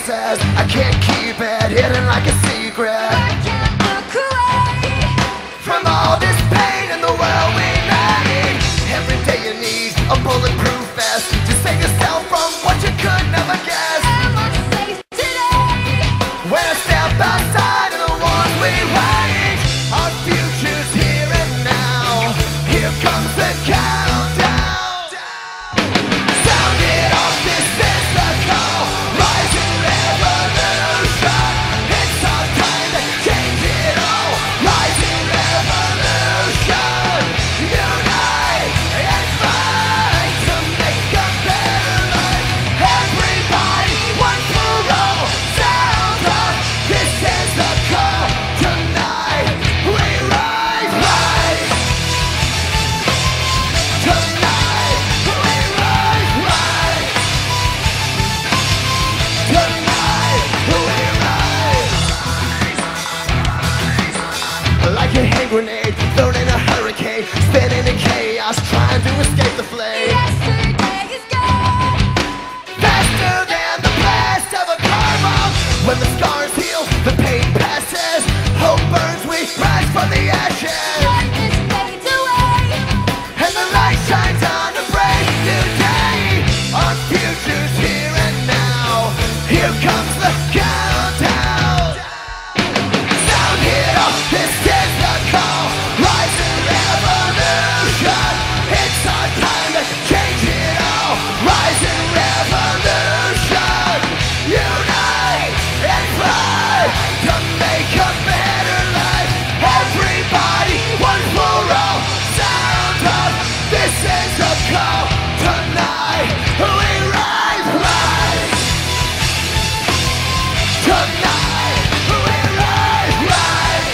says I can't keep it hidden like a secret. I can't look away From all this pain in the world we made. Every day you need a bulletproof vest to save yourself from what you could never guess. Am I safe today? When I step outside of the walls we wage, our future's here and now. Here comes the countdown. Sound it off, this is the call. Rising revolution. It's our time to change it all. Rising revolution. Unite and fight to make a better life. Everybody, one for all. Sound off, this is the call. Tonight we rise, rise. Tonight we rise, rise. Tonight we rise. Like a hand grenade thrown in a hurricane, spinning in chaos, trying to escape the flame. Yesterday is gone. Faster than the blast of a car bomb. When the scars heal, the pain passes. Hope burns, we rise from the ashes. Darkness fades away. And the light shines on a brand new day. Our future's here and now. Here comes the countdown. Sound it off, this is the call. Rising revolution. It's our time to change it all. Rising revolution. Unite and fight to make a better life. Everybody, one for all. Sound up, this is the call. Tonight we rise, rise. Tonight we rise, rise.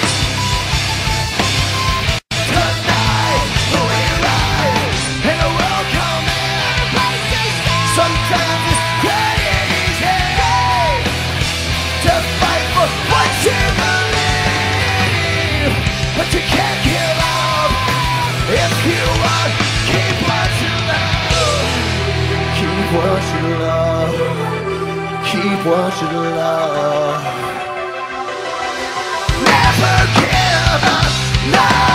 Tonight we rise. In a world coming, sometimes it's crazy to fight for what you believe, but you can't give up if you want. Keep what you love. Keep what you love. Keep what you love. Never give up. No.